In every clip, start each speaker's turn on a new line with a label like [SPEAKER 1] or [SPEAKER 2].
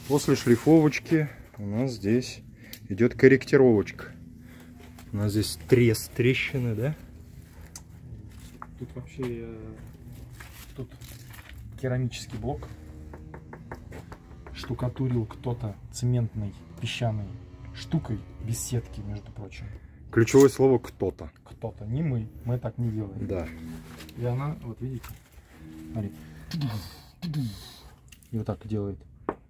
[SPEAKER 1] После шлифовочки у нас здесь идет корректировочка. У нас здесь трещины, да?
[SPEAKER 2] Тут вообще тут керамический блок. Штукатурил кто-то цементной песчаной штукой без сетки, между прочим.
[SPEAKER 1] Ключевое слово кто-то.
[SPEAKER 2] Кто-то, не мы. Мы так не делаем.
[SPEAKER 1] Да.
[SPEAKER 2] И она, вот видите, смотри. И вот так делает.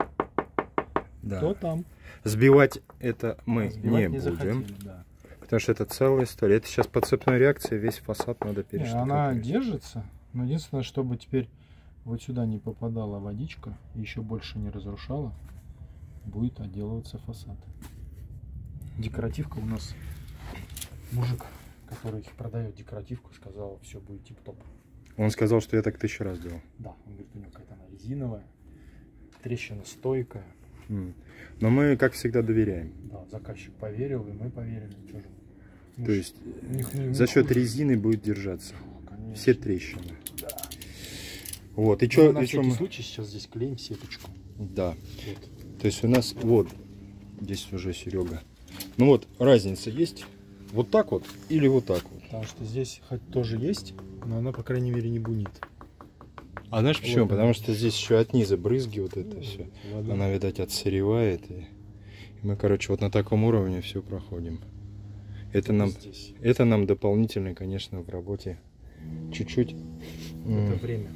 [SPEAKER 1] Да.
[SPEAKER 2] Кто там?
[SPEAKER 1] Сбивать это мы
[SPEAKER 2] Сбивать
[SPEAKER 1] не будем.
[SPEAKER 2] захотели, да.
[SPEAKER 1] Потому что это целая история. Это сейчас по цепной реакции весь фасад надо перештукатурить.
[SPEAKER 2] Она держится, но единственное, чтобы теперь вот сюда не попадала водичка и еще больше не разрушала, будет отделываться фасад. Декоративка у нас, мужик, который продает декоративку, сказал, все будет тип-топ.
[SPEAKER 1] Он сказал, что я так 1000 раз делал.
[SPEAKER 2] Да, он говорит, у него какая-то она резиновая, трещина стойкая.
[SPEAKER 1] Но мы, как всегда, доверяем.
[SPEAKER 2] Да, заказчик поверил, и мы поверили. Что же?
[SPEAKER 1] То есть за счет резины будет держаться.
[SPEAKER 2] Конечно.
[SPEAKER 1] Все трещины.
[SPEAKER 2] Да.
[SPEAKER 1] Вот, и
[SPEAKER 2] Ну,
[SPEAKER 1] что?
[SPEAKER 2] на всякий случай сейчас здесь клеим сеточку.
[SPEAKER 1] Да.
[SPEAKER 2] Вот.
[SPEAKER 1] То есть у нас вот здесь уже Серега. Ну вот разница есть. Вот так вот или вот так вот.
[SPEAKER 2] Потому что здесь хоть тоже есть, но она, по крайней мере, не бунит.
[SPEAKER 1] А знаешь почему?
[SPEAKER 2] Вот.
[SPEAKER 1] Потому что здесь еще от низа брызги вот это все.
[SPEAKER 2] Вода.
[SPEAKER 1] Она, видать, отсыревает. И мы, короче, вот на таком уровне все проходим. Это нам дополнительно, конечно, в работе чуть-чуть.
[SPEAKER 2] Это время.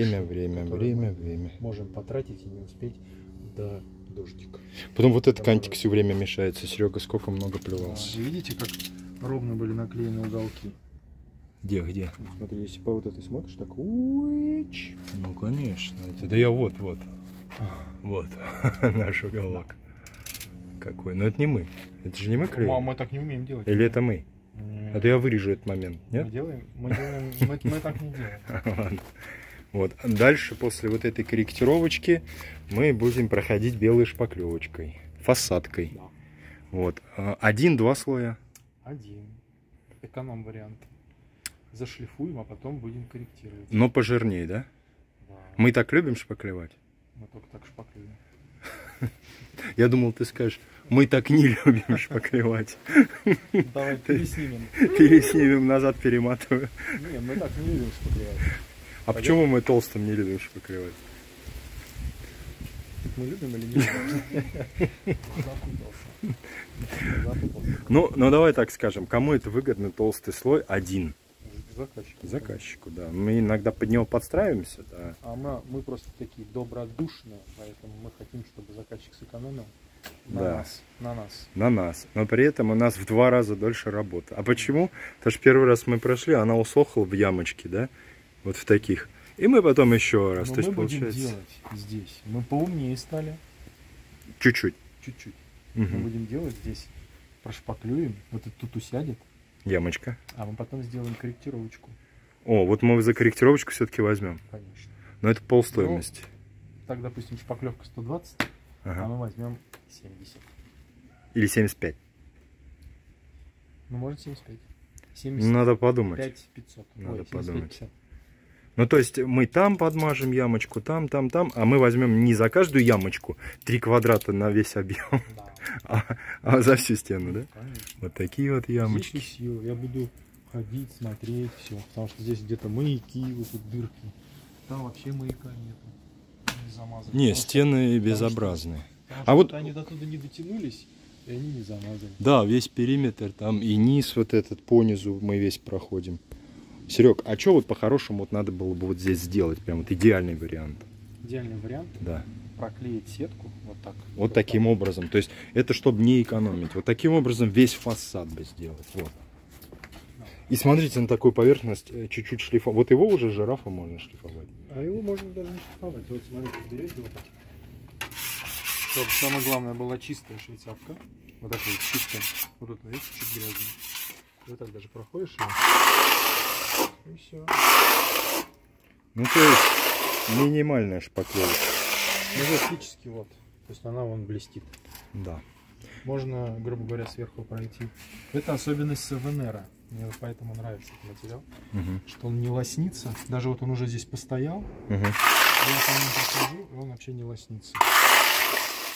[SPEAKER 1] Время.
[SPEAKER 2] Можем потратить и не успеть до дождика.
[SPEAKER 1] Потом вот этот кантик все время мешается. Серега сколько много плевался.
[SPEAKER 2] Видите, как ровно были наклеены уголки?
[SPEAKER 1] Где?
[SPEAKER 2] Вот смотри, если по вот этой смотришь, так уич.
[SPEAKER 1] Ну, конечно. Да я вот. Вот наш уголок. Какой. Но это не мы. Это же не мы клеим.
[SPEAKER 2] Мы так не умеем делать.
[SPEAKER 1] Или это мы?
[SPEAKER 2] Нет.
[SPEAKER 1] А то я вырежу этот момент. Нет?
[SPEAKER 2] Мы так не делаем.
[SPEAKER 1] Ладно. Вот. Дальше, после вот этой корректировочки, мы будем проходить белой шпаклевочкой. Фасадкой.
[SPEAKER 2] Да.
[SPEAKER 1] Вот. 1-2 слоя.
[SPEAKER 2] Один. Эконом-вариант. Зашлифуем, а потом будем корректировать.
[SPEAKER 1] Но пожирнее, да?
[SPEAKER 2] Да.
[SPEAKER 1] Мы так любим шпаклевать?
[SPEAKER 2] Мы только так шпаклюем.
[SPEAKER 1] Я думал, ты скажешь, мы так не любим шпаклевать.
[SPEAKER 2] Давай переснимем.
[SPEAKER 1] Переснимем, назад перематываю.
[SPEAKER 2] Не, мы так не любим шпаклевать.
[SPEAKER 1] А почему мы толстым не любим шпаклевать?
[SPEAKER 2] Мы любим или не любим? Запутался.
[SPEAKER 1] Ну, давай так скажем, кому это выгодно толстый слой один?
[SPEAKER 2] Заказчику.
[SPEAKER 1] Заказчику, да. Мы иногда под него подстраиваемся, да.
[SPEAKER 2] А мы просто такие добродушные, поэтому мы хотим, чтобы заказчик сэкономил на нас.
[SPEAKER 1] Но при этом у нас в 2 раза дольше работа. А почему? Потому что первый раз мы прошли, она усохла в ямочке, да? Вот в таких. И мы потом еще раз.
[SPEAKER 2] Но
[SPEAKER 1] то есть,
[SPEAKER 2] мы будем
[SPEAKER 1] получается...
[SPEAKER 2] делать здесь. Мы поумнее стали.
[SPEAKER 1] Чуть-чуть.
[SPEAKER 2] Чуть-чуть.
[SPEAKER 1] Угу.
[SPEAKER 2] Мы будем делать здесь. Прошпаклюем. Вот это тут усядет.
[SPEAKER 1] Ямочка.
[SPEAKER 2] А мы потом сделаем корректировочку.
[SPEAKER 1] О, вот мы за корректировочку все-таки возьмем.
[SPEAKER 2] Конечно.
[SPEAKER 1] Но это полстоимости.
[SPEAKER 2] Ну, так, допустим, шпаклевка 120,
[SPEAKER 1] ага.
[SPEAKER 2] А мы возьмем 70.
[SPEAKER 1] Или 75.
[SPEAKER 2] Ну, может 75. 70.
[SPEAKER 1] Надо подумать.
[SPEAKER 2] 5500.
[SPEAKER 1] Надо подумать.
[SPEAKER 2] 50.
[SPEAKER 1] Ну, то есть мы там подмажем ямочку, там, а мы возьмем не за каждую ямочку 3 квадрата на весь объем,
[SPEAKER 2] Да.
[SPEAKER 1] а за всю стену, да?
[SPEAKER 2] Конечно.
[SPEAKER 1] Вот такие вот ямочки.
[SPEAKER 2] Здесь сил. Я буду ходить, смотреть, все. Потому что здесь где-то маяки, вот тут дырки. Там вообще маяка нету. Не замазали.
[SPEAKER 1] Не, стены безобразные.
[SPEAKER 2] Потому что они до туда не дотянулись, и они не замазали.
[SPEAKER 1] Да, весь периметр там и низ вот этот по низу мы весь проходим. Серег, а что вот по-хорошему вот надо было бы вот здесь сделать? Прям вот идеальный вариант.
[SPEAKER 2] Идеальный вариант?
[SPEAKER 1] Да.
[SPEAKER 2] Проклеить сетку вот так.
[SPEAKER 1] Вот таким образом. То есть это чтобы не экономить. Вот таким образом весь фасад бы сделать. Вот. И смотрите на такую поверхность чуть-чуть шлифовать. Вот его уже жирафа можно шлифовать.
[SPEAKER 2] А его можно даже не шлифовать. Вот смотрите, берете вот так. Чтобы самое главное была чистая швейцарка. Вот такая вот чистая. Вот тут, видите, чуть грязная. Вот так даже проходишь и все.
[SPEAKER 1] Ну то есть минимальная шпаклевка.
[SPEAKER 2] Ну фактически вот. То есть она вон блестит.
[SPEAKER 1] Да.
[SPEAKER 2] Можно, грубо говоря, сверху пройти. Это особенность СВНРа. Мне поэтому нравится этот материал. Что он не лоснится. Даже вот он уже здесь постоял. Я по нему прохожу, и он вообще не лоснится.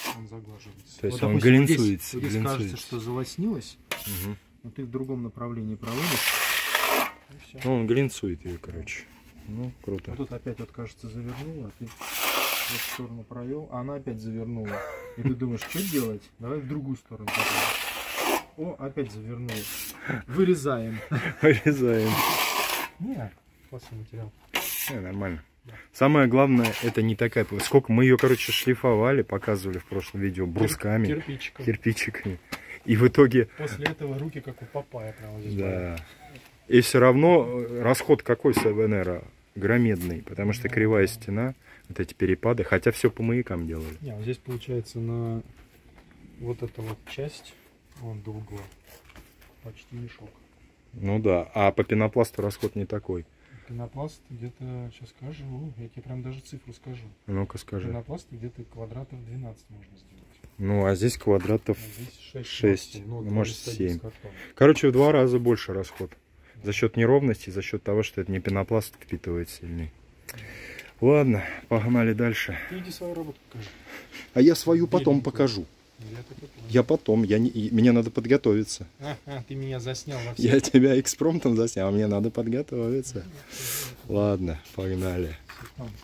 [SPEAKER 2] он заглаживается.
[SPEAKER 1] То есть
[SPEAKER 2] Вот,
[SPEAKER 1] он
[SPEAKER 2] допустим,
[SPEAKER 1] глинцует.
[SPEAKER 2] Здесь, вот здесь кажется, что залоснилось,
[SPEAKER 1] Угу.
[SPEAKER 2] но ты в другом направлении проводишь. И все.
[SPEAKER 1] Ну, он глинцует ее, короче. Ну, круто.
[SPEAKER 2] Вот тут опять вот кажется завернула, а ты в эту сторону провел, а она опять завернула. И ты думаешь, что делать? Давай в другую сторону попробуем. О, опять завернула. Вырезаем.
[SPEAKER 1] Вырезаем.
[SPEAKER 2] Не, классный материал.
[SPEAKER 1] Нормально. Самое главное, это не такая... Сколько мы ее, короче, шлифовали, показывали в прошлом видео, брусками, кирпичиками. И в итоге...
[SPEAKER 2] После этого руки как у Папая прямо здесь.
[SPEAKER 1] Да. И все равно расход какой с ВНР? Громадный, потому что кривая стена, вот эти перепады, хотя все по маякам делали.
[SPEAKER 2] Не, вот здесь получается на вот эта вот часть, вон до угла, почти мешок.
[SPEAKER 1] Ну да, а по пенопласту расход не такой.
[SPEAKER 2] Пенопласт где-то, сейчас скажу, я тебе прям даже цифру скажу.
[SPEAKER 1] Ну-ка скажи.
[SPEAKER 2] Пенопласт где-то квадратов 12 можно сделать.
[SPEAKER 1] Ну, а здесь квадратов
[SPEAKER 2] А здесь
[SPEAKER 1] 6,
[SPEAKER 2] ну,
[SPEAKER 1] может 7.
[SPEAKER 2] картона.
[SPEAKER 1] Короче, в 2 раза больше расход. За счет неровности, за счет того, что это не пенопласт впитывает сильный. Ладно, погнали дальше.
[SPEAKER 2] Ты иди свою работу покажи.
[SPEAKER 1] А я свою потом
[SPEAKER 2] Беленькую.
[SPEAKER 1] покажу.
[SPEAKER 2] Я так и понял.
[SPEAKER 1] Я потом, мне надо подготовиться.
[SPEAKER 2] Ты меня заснял во всем.
[SPEAKER 1] Я тебя экспромтом заснял, а мне надо подготовиться. Ладно, погнали.